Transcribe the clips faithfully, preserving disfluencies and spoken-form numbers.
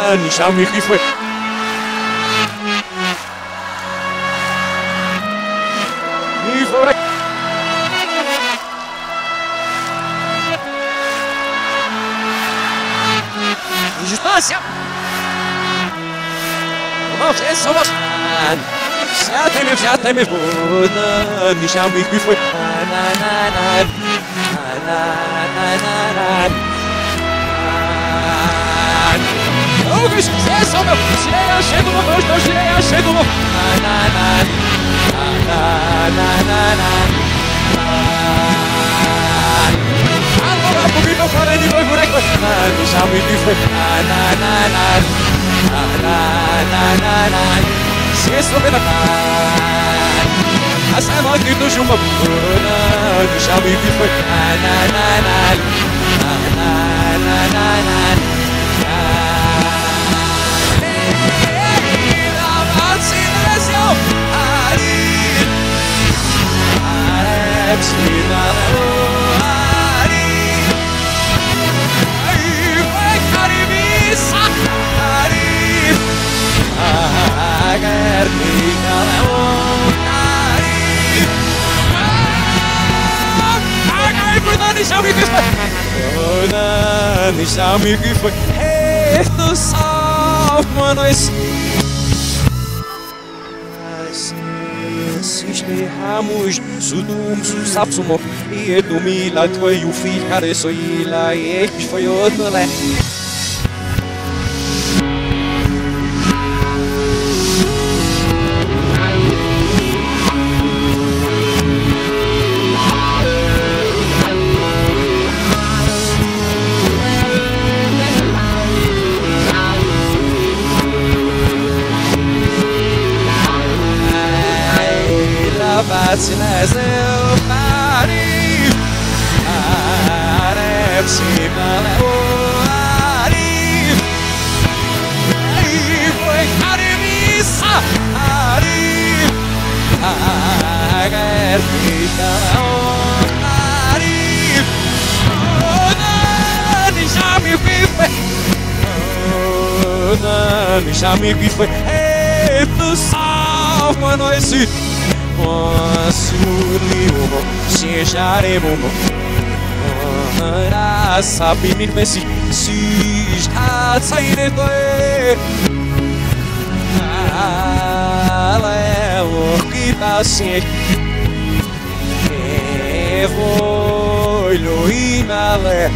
Nishami que foi. E foi. Injustiça. Vamos, é só nós. Já tem mesmo, já tem mesmo. Nishami que foi. Na na na na na na na. Oh, que sucesso, meu! Cheia, chega uma voz, meu cheia, chega uma. Na na na na na na na. Agora comigo eu falei de novo, né? Me chame de foi. Na na na na na na na na. Se souber da cara, essa noite do Juma, me chame de foi. Na na na na na na na na. Nishami que foi do sal, mano, esse Ramos, sudum, susapsumo, e do mila, tu e o filho, cara, isso aí lá, e foi outro, né? Bate nas eu pari, arep se malari, aí foi carimissa, ari, agar fica ari, oh não, já me vi foi, oh não, já me vi foi, ei tu salva nós. Surliumo, Siejaremo, Sabi mit Messi, Sis hat seine Tue. Ale, o que passe, Evo, Luinale,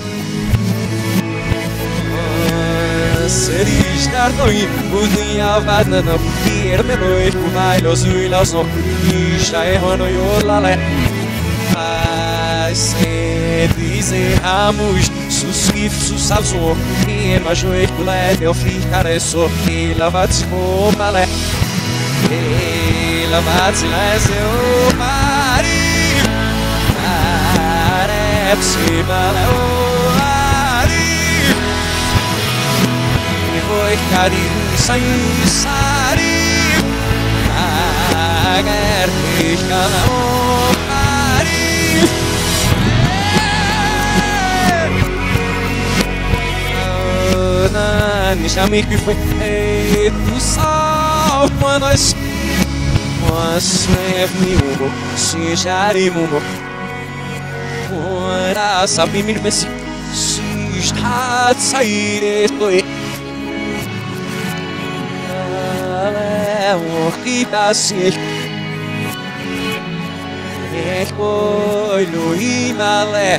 Seris Dartoi, Budia Vadana, Pierre Noite, Bailos Uilas no. Já errou no Yolale. Ai, se dizeramos, susquif, sussalzo, e ma joie coulette, eu ficar isso, e lavate o balé, e lavate lá seu mari, arepsi balé o ari, e foi carinho, sai, sari. Agar fica na mari, oh não, me chame que foi tu salva nós, mas leve-me um se jarimo, ora sabe me messi, se está a sair estou. O que passe é coilo e malé.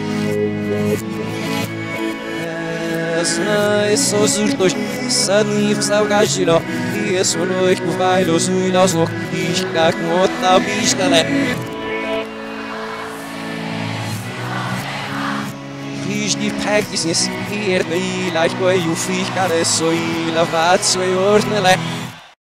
Esses os dois sanifes ao gajiro e esse noite vai los uilos no isca com outra bisca né. Fiz de practice e ergue lá foi o ficar é só e lavado sua ordem né.